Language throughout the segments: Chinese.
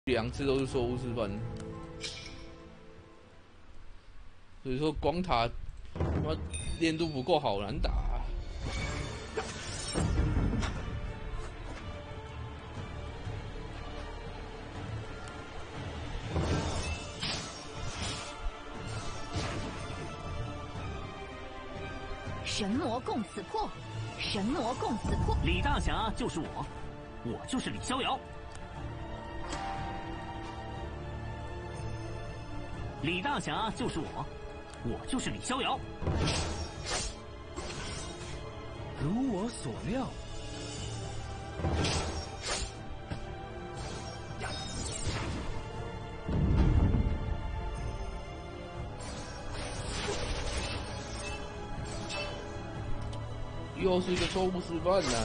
2次都是错误示范，所以说光塔他妈练度不够好难打、啊。 神魔共此破，神魔共此破。 李大侠就是我，我就是李逍遥。李大侠就是我，我就是李逍遥。 如我所料。 又是一个错误示范呐、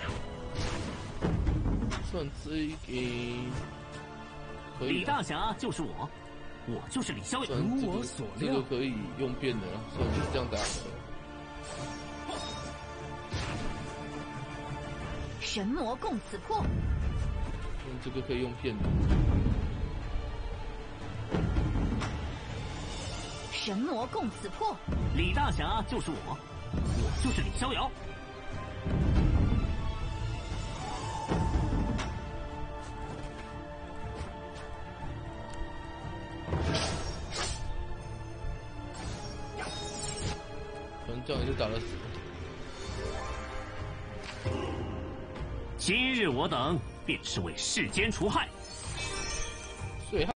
算这一个可以。 李大侠就是我，我就是李逍遥。 如我所料， 这个可以用变的，算是这样打的。 神魔共此破， 这个可以用变的。 神魔共此破。 李大侠就是我，我就是李逍遥。 反正这样也就打得死。 今日我等便是为世间除害。